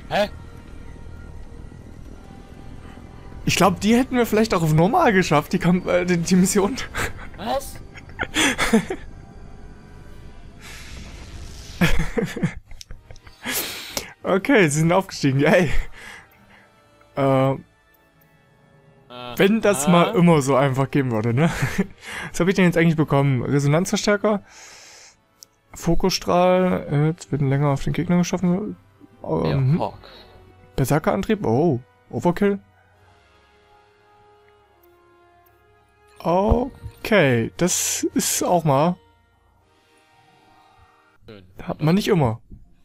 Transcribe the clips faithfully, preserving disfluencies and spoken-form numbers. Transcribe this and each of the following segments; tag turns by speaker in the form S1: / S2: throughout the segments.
S1: Hä?
S2: Ich glaube, die hätten wir vielleicht auch auf normal geschafft, die, Kamp äh, die, die Mission.
S1: Was?
S2: Okay, sie sind aufgestiegen, yay. Äh,
S1: Äh,
S2: wenn das
S1: ah.
S2: mal immer so einfach gehen würde, ne? Was habe ich denn jetzt eigentlich bekommen? Resonanzverstärker? Fokusstrahl, äh, jetzt wird länger auf den Gegner geschaffen.
S1: Ja,
S2: Ähm,
S1: Hawk.
S2: Berserkerantrieb, oh, Overkill. Okay, das ist auch mal.
S1: Schön.
S2: Hat man nicht immer.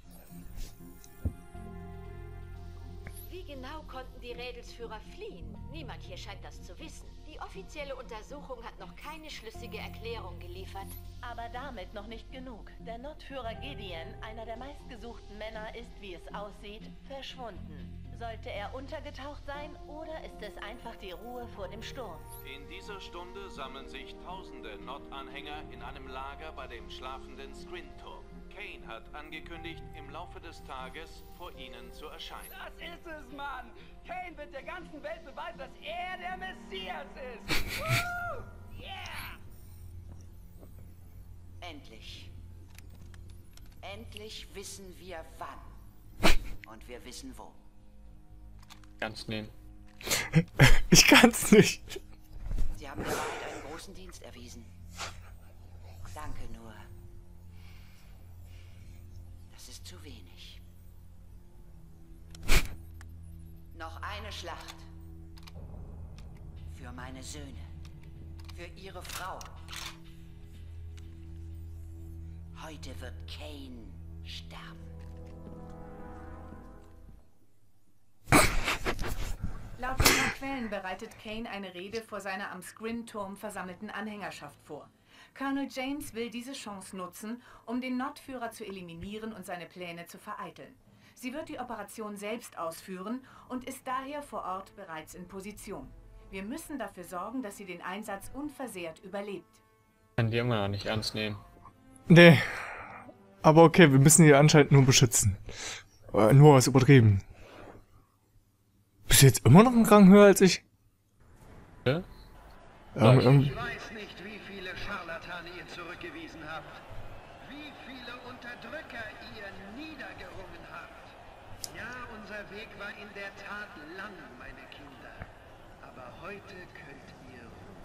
S3: Wie genau konnten die Rädelsführer fliehen? Niemand hier scheint das zu wissen. Die offizielle Untersuchung hat noch keine schlüssige Erklärung geliefert.
S4: Aber damit noch nicht genug. Der Notführer Gideon, einer der meistgesuchten Männer, ist, wie es aussieht, verschwunden. Sollte er untergetaucht sein oder ist es einfach die Ruhe vor dem Sturm?
S5: In dieser Stunde sammeln sich tausende Not-Anhänger in einem Lager bei dem schlafenden Scrin-Turm. Kane hat angekündigt, im Laufe des Tages vor ihnen zu erscheinen.
S6: Das ist es, Mann! Kane wird der ganzen Welt beweisen, dass er der Messias ist! Woo! Yeah!
S7: Endlich. Endlich wissen wir wann. Und wir wissen wo.
S1: Ganz nehmen.
S2: Ich kann's nicht.
S7: Sie haben der Wahrheit einen großen Dienst erwiesen. Danke nur. Das ist zu wenig. Noch eine Schlacht. Für meine Söhne. Für ihre Frau. Heute wird Kane sterben.
S8: Laut seiner Quellen bereitet Kane eine Rede vor seiner am Scrin-Turm versammelten Anhängerschaft vor. Colonel James will diese Chance nutzen, um den Notführer zu eliminieren und seine Pläne zu vereiteln. Sie wird die Operation selbst ausführen und ist daher vor Ort bereits in Position. Wir müssen dafür sorgen, dass sie den Einsatz unversehrt überlebt.
S1: Kann die immer noch nicht ernst nehmen.
S2: Nee. Aber okay, wir müssen die anscheinend nur beschützen. Äh, nur was übertrieben. Bist du jetzt immer noch einen Rang höher als ich?
S1: Ja?
S2: Ähm, irgendwie-
S9: Ich weiß nicht, wie viele Scharlatane ihr zurückgewiesen habt. Wie viele Unterdrücker ihr niedergerungen habt. Ja, unser Weg war in der Tat lang, meine Kinder. Aber heute könnt ihr ruhen.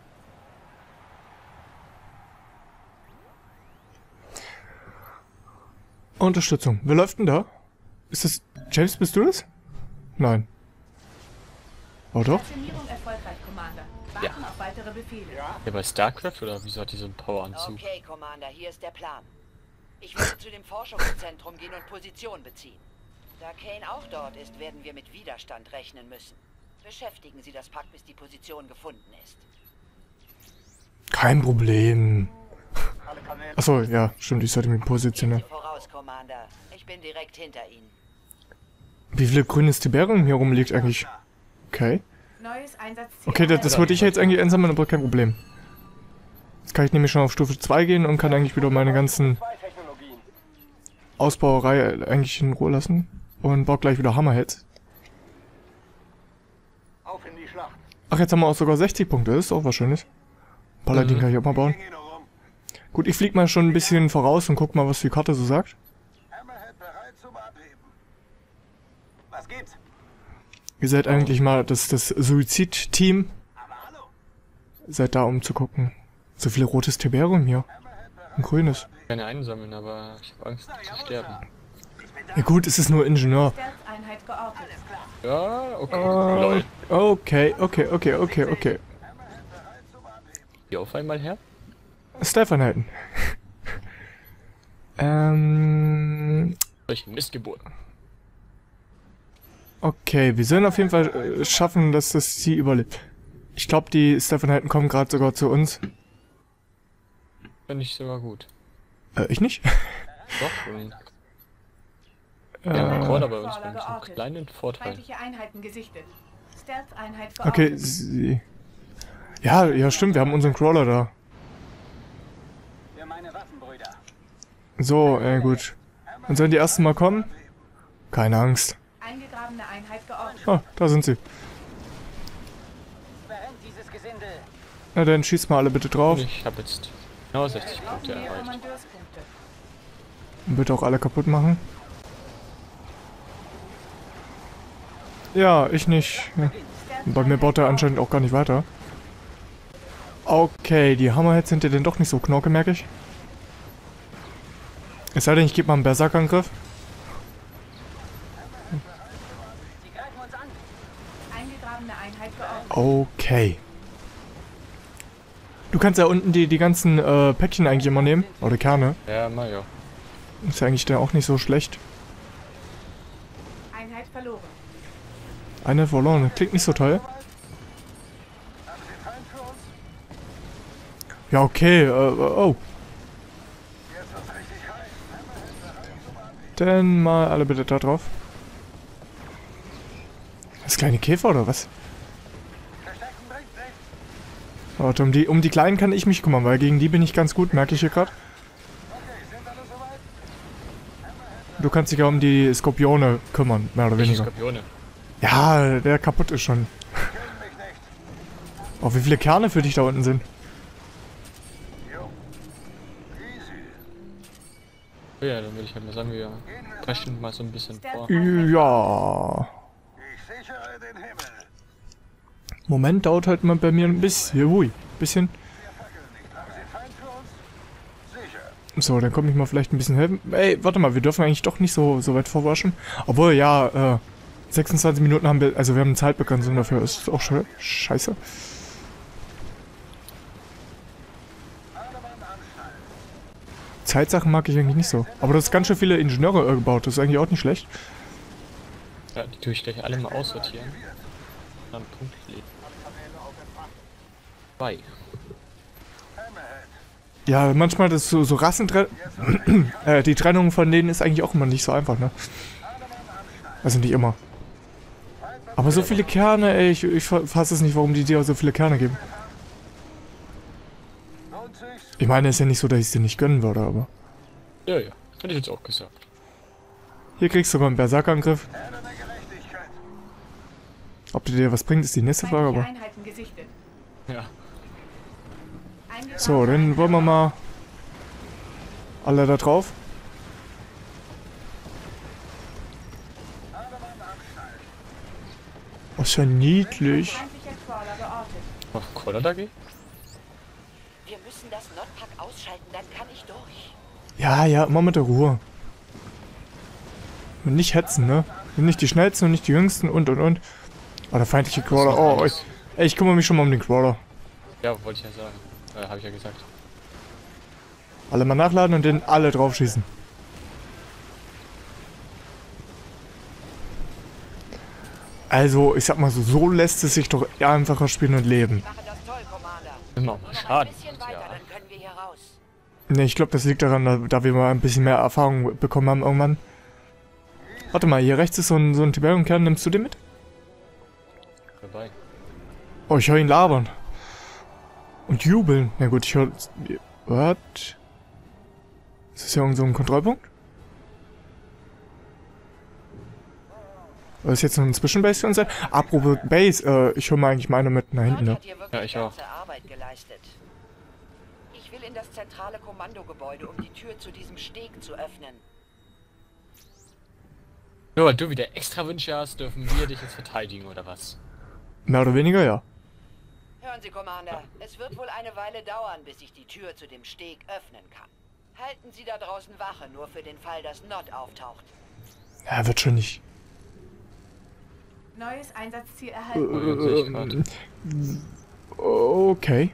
S2: Unterstützung. Wer läuft denn da? Ist das... James, bist du das? Nein. Oh doch?
S8: Stationierung erfolgreich, Commander. Warten auf weitere Befehle.
S1: Ja, bei StarCraft oder wieso hat die so einen Poweranzug?
S7: Okay, Commander, hier ist der Plan. Ich werde zu dem Forschungszentrum gehen und Position beziehen. Da Kane auch dort ist, werden wir mit Widerstand rechnen müssen. Beschäftigen Sie das Pack, bis die Position gefunden ist.
S2: Kein Problem. Achso, ja, stimmt, ich sollte mich positionieren.
S7: Gehen Sie voraus, Commander. Ich bin direkt hinter Ihnen.
S2: Wie viele grünes Tiberium hier rumliegt eigentlich? Okay.
S8: Neues Einsatzziel.
S2: Okay, das, das würde ich jetzt eigentlich einsammeln, aber kein Problem. Jetzt kann ich nämlich schon auf Stufe zwei gehen und kann eigentlich wieder meine ganzen Ausbauerei eigentlich in Ruhe lassen. Und baue gleich wieder Hammerheads.
S9: Auf in die Schlacht.
S2: Ach, jetzt haben wir auch sogar sechzig Punkte, das ist auch was Schönes. Paladin
S1: Mhm.
S2: kann ich auch mal bauen. Gut, ich flieg mal schon ein bisschen voraus und guck mal, was die Karte so sagt.
S9: Hammerhead bereit zum Abheben. Was gibt's?
S2: Ihr seid eigentlich mal das, das Suizid-Team.
S9: Aber hallo.
S2: Seid da, um zu gucken. So viel rotes Tiberium hier. Ein grünes.
S1: Keine einsammeln, aber ich habe Angst zu sterben.
S2: Ja gut, es ist nur Ingenieur.
S8: Stealth-Einheit geortet.
S1: Ja, okay.
S2: Oh,
S1: Lol.
S2: okay, okay, okay, okay, okay.
S1: Die auf einmal her?
S2: Stealth-Einheiten. ähm...
S1: Solche Missgeburten.
S2: Okay, wir sollen auf jeden Fall äh, schaffen, dass das sie überlebt. Ich glaube, die Stealth-Einheiten kommen gerade sogar zu uns.
S1: Finde ich sogar gut.
S2: Äh, ich nicht?
S1: Doch, und
S2: Äh,
S1: ja, ein Crawler bei uns
S8: Crawler
S1: mit einem
S8: geortet.
S1: kleinen Vorteil.
S8: Feindliche Einheiten gesichtet. Stealth-Einheit geortet.
S2: okay, sie... Ja, ja, stimmt, wir haben unseren Crawler da.
S6: Für meine Waffenbrüder.
S2: So, äh, gut. Dann sollen die ersten mal kommen. Keine Angst.
S8: Eingegrabene Einheit geordnet.
S2: Ah, da sind sie.
S6: Brennt dieses Gesindel.
S2: Na dann schießt mal alle bitte drauf.
S1: Ich habe jetzt genau sechzig
S8: Wir brauchen
S1: Punkte
S8: mehr
S1: erreicht.
S8: Kommandeurspunkte.
S2: Und bitte auch alle kaputt machen. Ja, ich nicht. Ja. Und bei mir baut er anscheinend auch gar nicht weiter. Okay, die Hammerheads sind ja dann doch nicht so knorke, merke ich. Es sei denn, ich gebe mal einen Berserkangriff.
S6: Sie greifen uns an.
S8: Eingegrabene Einheit geordnet.
S2: Okay. Du kannst ja unten die, die ganzen äh, Päckchen eigentlich immer nehmen. Oder Kerne.
S1: Ja, mal ja.
S2: Ist ja eigentlich dann auch nicht so schlecht.
S8: Einheit verloren.
S2: Eine verloren. Klingt nicht so toll. Ja, okay. Äh, oh. Dann mal alle bitte da drauf. Das kleine Käfer oder was? Warte, um die, um die Kleinen kann ich mich kümmern, weil gegen die bin ich ganz gut, merke ich hier gerade. Du kannst dich ja um die Skorpione kümmern, mehr oder
S1: Welche
S2: weniger.
S1: Skorpione?
S2: Ja, der kaputt ist schon. Oh, wie viele Kerne für dich da unten sind.
S1: Oh ja, dann würde ich halt mal sagen, wir preschen mal so ein bisschen vor.
S2: Ja. Moment, dauert halt mal bei mir ein bisschen. Hui, bisschen. So, dann komme ich mal vielleicht ein bisschen helfen. Ey, warte mal, wir dürfen eigentlich doch nicht so, so weit vorwaschen. Obwohl, ja, äh, sechsundzwanzig Minuten haben wir, also wir haben eine Zeitbegrenzung dafür. Ist auch sche scheiße. Zeitsachen mag ich eigentlich nicht so. Aber das ist ganz schön viele Ingenieure äh, gebaut. Das ist eigentlich auch nicht schlecht.
S1: Ja, die tue ich gleich alle mal aussortieren. Dann Punkt legen. Zwei.
S2: Ja, manchmal das so, so Rassentren... äh, die Trennung von denen ist eigentlich auch immer nicht so einfach, ne? Also nicht immer. Aber so viele Kerne, ey, ich, ich fasse es nicht, warum die dir so viele Kerne geben. Ich meine, es ist ja nicht so, dass ich es dir nicht gönnen würde, aber...
S1: Ja, ja. Hätte ich jetzt auch gesagt.
S2: Hier kriegst du sogar einen Berserkangriff. Ob der dir was bringt, ist die nächste Frage, aber...
S8: Einheiten gesichtet.
S1: Ja.
S2: So, dann wollen wir mal... alle da drauf. Oh, ist ja niedlich.
S8: Feindlicher Crawler geortet.
S1: Ach, Koller dagegen?
S7: Wir müssen das Notpack ausschalten, dann kann ich durch.
S2: Ja, ja, immer mit der Ruhe. Und nicht hetzen, ne? Sind nicht die schnellsten und nicht die jüngsten und und und. Oh, der feindliche Crawler. Oh, ich, ey, ich kümmere mich schon mal um den Crawler.
S1: Ja, wollte ich ja sagen. Äh, habe ich ja gesagt.
S2: Alle mal nachladen und den alle drauf schießen. Also, ich sag mal so, so lässt es sich doch einfacher spielen und leben.
S7: Ich mache das toll, Commander.
S1: Immer
S7: Nur
S1: mal
S7: noch ein
S1: Schaden.
S7: bisschen weiter,
S1: Ja.
S7: dann können wir hier raus.
S2: Ne, ich glaube, das liegt daran, da, da wir mal ein bisschen mehr Erfahrung bekommen haben irgendwann. Warte mal, hier rechts ist so ein, so ein Tiberium-Kern, nimmst du den mit?
S1: Dabei.
S2: Oh, ich höre ihn labern. Und jubeln. Na gut, ich höre... Was? Ist das hier irgend so ein Kontrollpunkt? Oder ist jetzt noch ein Zwischenbase für uns? Apropos Base, äh, ich höre mal eigentlich meine mit nach hinten,
S7: Ron
S2: ne?
S7: hat hier wirklich
S1: Ja, ich auch.
S7: ganze Arbeit geleistet. Ich will in das zentrale Kommandogebäude, um die Tür zu diesem Steg zu öffnen.
S1: Nur weil du wieder extra Wünsche hast, dürfen wir dich jetzt verteidigen, oder was?
S2: Mehr oder weniger, ja.
S7: Hören Sie, Commander, es wird wohl eine Weile dauern, bis ich die Tür zu dem Steg öffnen kann. Halten Sie da draußen Wache, nur für den Fall, dass Nod auftaucht.
S2: Ja, wird schon nicht.
S8: Neues Einsatzziel
S2: Äh,
S8: erhalten.
S1: Oh, jetzt sehe ich gerade.
S2: Okay.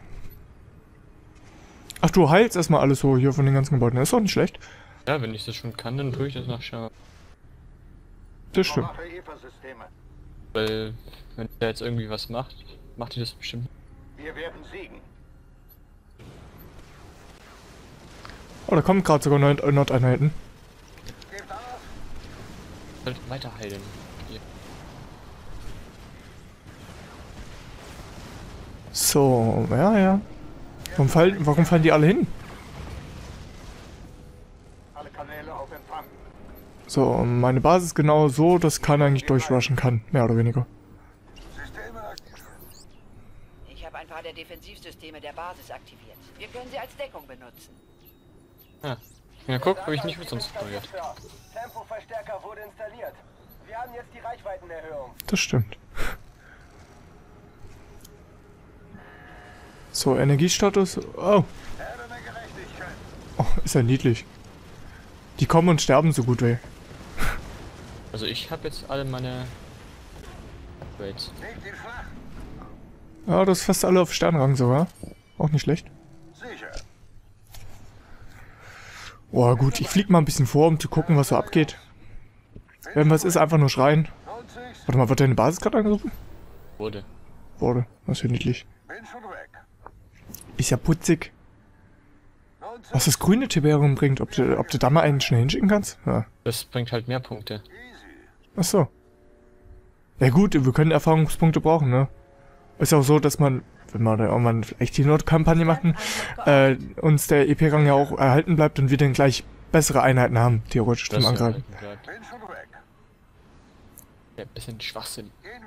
S2: Ach, du heilst erstmal alles so hier von den ganzen Gebäuden. Das ist doch nicht schlecht.
S1: Ja, wenn ich das schon kann, dann tue ich das nachschauen.
S2: Das stimmt.
S1: Weil, wenn der jetzt irgendwie was macht, macht die das bestimmt.
S9: Wir werden siegen.
S2: Oh, da kommen gerade sogar neun Nordeinheiten.
S1: Halt weiter heilen. Hier.
S2: So, ja, ja. Warum fallen, warum fallen die alle hin?
S9: Alle Kanäle auf Empfang.
S2: So, und meine Basis genau so, dass keiner eigentlich durchrushen kann. Mehr oder weniger.
S7: Ich habe ein paar der Defensivsysteme der Basis aktiviert. Wir können sie als Deckung benutzen.
S1: Ah. Ja, guck, habe ich nicht mit uns probiert.
S6: Tempoverstärker wurde installiert. Wir haben jetzt die Reichweitenerhöhung.
S2: Das stimmt. So, Energiestatus. Oh. Oh, ist ja niedlich. Die kommen und sterben so gut weh.
S1: Also ich habe jetzt alle meine Upgrades.
S2: Ja, das ist fast alle auf Sternrang sogar. Auch nicht schlecht. Oh, gut, ich flieg mal ein bisschen vor, um zu gucken, was so abgeht. Wenn was ist, einfach nur schreien. Warte mal, wird deine Basis gerade angerufen?
S1: Wurde.
S2: Wurde. Das ist ja niedlich. Ist ja putzig. Was das grüne Tiberium bringt, ob du, ob du da mal einen schnell hinschicken kannst? Ja.
S1: Das bringt halt mehr Punkte.
S2: Ach so. Ja gut, wir können Erfahrungspunkte brauchen, ne? Ist ja auch so, dass man, wenn wir da irgendwann echt die Nordkampagne machen, äh, uns der E P-Rang ja auch erhalten bleibt und wir dann gleich bessere Einheiten haben, theoretisch zum Angreifen.
S1: Ja, ein bisschen Schwachsinn.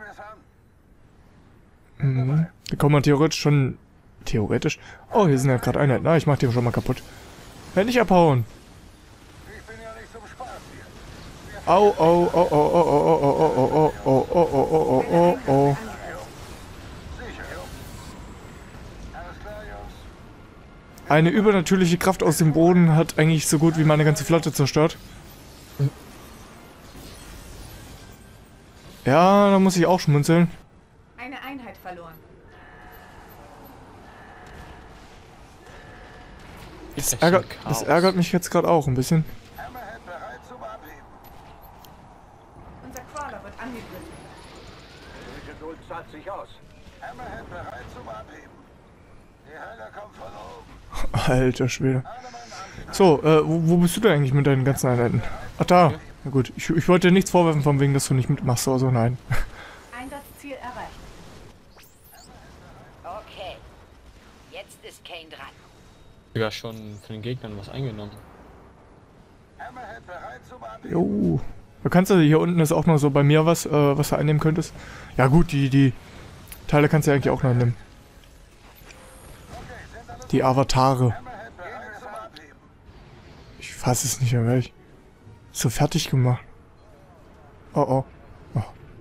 S2: Mhm. Da kann man theoretisch schon... Theoretisch? Oh, hier sind ja gerade Einheiten. Ah, ich mach die schon mal kaputt. Ja, nicht abhauen. Au, au, au, au, au, au, au, au, au, au, au, au, au, oh, oh. Eine übernatürliche Kraft aus dem Boden hat eigentlich so gut wie meine ganze Flotte zerstört. Ja, da muss ich auch schmunzeln.
S8: Eine Einheit verloren.
S2: Das ärgert, das ärgert mich jetzt gerade auch ein bisschen.
S8: Unser Crawler wird angegriffen.
S9: Die Geduld zahlt sich aus. Hammerhead bereit zum Abheben. Die Heiler kommen von oben.
S2: Alter Schwede. So, äh, wo, wo bist du denn eigentlich mit deinen ganzen Einheiten? Ach da. Na gut, ich, ich wollte dir nichts vorwerfen von wegen, dass du nicht mitmachst oder so, nein.
S8: Einsatzziel erreicht.
S7: Okay. Jetzt ist Kane dran.
S1: Sogar schon von den Gegnern was eingenommen.
S2: Jo. Da kannst du, hier unten ist auch noch so bei mir was, äh, was du einnehmen könntest. Ja gut, die, die Teile kannst du ja eigentlich auch noch nehmen. Die Avatare. Ich fasse es nicht mehr, weil ich so fertig gemacht. Oh oh. Oh.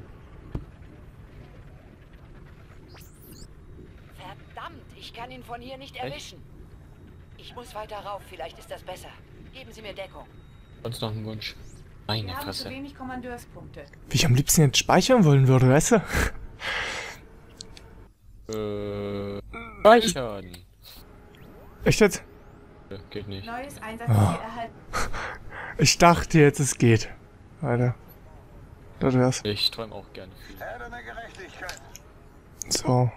S7: Verdammt, ich kann ihn von hier nicht erwischen. Ich muss weiter rauf, vielleicht ist das besser. Geben Sie mir Deckung.
S1: Sonst noch ein Wunsch. Meine
S8: Wir haben zu
S1: Fresse.
S8: wenig Kommandeurspunkte.
S2: Wie ich am liebsten jetzt speichern wollen würde, weißt du?
S1: Äh. Speichern!
S2: Echt jetzt?
S1: Ja, geht nicht.
S8: Neues Einsatzziel
S2: Ah.
S8: erhalten.
S2: Ich dachte jetzt, es geht. Alter. Das wär's.
S1: Ich träume auch gerne viel.
S2: So.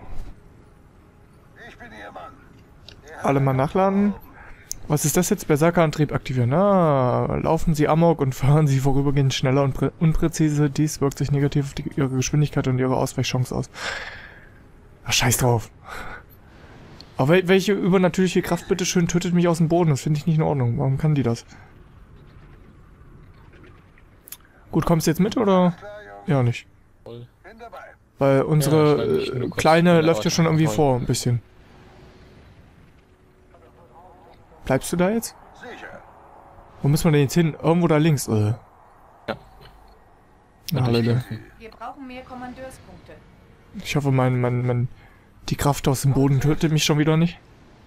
S2: Alle mal nachladen. Was ist das jetzt? Berserkerantrieb aktivieren. Ah, laufen Sie amok und fahren Sie vorübergehend schneller und prä unpräzise. Dies wirkt sich negativ auf die, Ihre Geschwindigkeit und Ihre Ausweichchance aus. Ach, scheiß drauf. Aber wel welche übernatürliche Kraft bitteschön tötet mich aus dem Boden? Das finde ich nicht in Ordnung. Warum kann die das? Gut, kommst du jetzt mit oder? Ja, nicht.
S1: Voll.
S2: Weil
S1: Ja,
S2: unsere
S1: ich wollte mich
S2: äh,
S1: nur kurz
S2: Kleine
S1: von der
S2: läuft ja schon irgendwie
S1: Außen
S2: vor, ein bisschen. Bleibst du da jetzt? Wo müssen wir denn jetzt hin? Irgendwo da links. Äh.
S1: Ja.
S2: Na, Leute.
S8: Wir brauchen mehr Kommandeurspunkte.
S2: Ich hoffe, mein, mein, mein, die Kraft aus dem Boden tötet mich schon wieder nicht.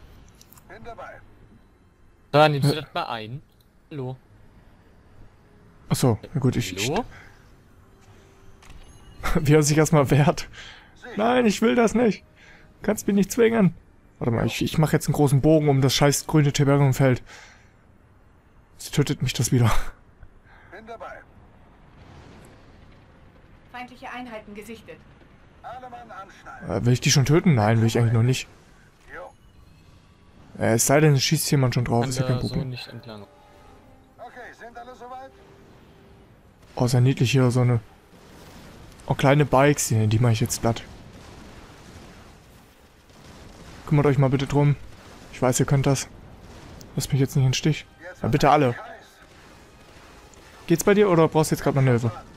S1: Da nimmst du das mal ein. Hallo.
S2: Achso, na gut, ich... ich
S1: Hallo?
S2: wie er sich erstmal wehrt. Nein, ich will das nicht. Kannst mich nicht zwingen. Warte mal, ich, ich mache jetzt einen großen Bogen um das scheiß grüne Tiberiumfeld. Jetzt tötet mich das wieder.
S8: Feindliche Einheiten gesichtet.
S2: Äh, will ich die schon töten? Nein, will ich eigentlich noch nicht. Äh, es sei denn, es schießt jemand schon drauf,
S1: Kann
S2: ist ja
S1: da
S2: kein
S1: so
S2: Problem.
S1: nicht entlang.
S2: Oh, sehr niedlich hier, so eine... Oh, kleine Bikes, die, die mache ich jetzt platt. Kümmert euch mal bitte drum. Ich weiß, ihr könnt das. Lasst mich jetzt nicht in den Stich. Ja, bitte alle. Geht's bei dir oder brauchst du jetzt gerade noch eine Hilfe?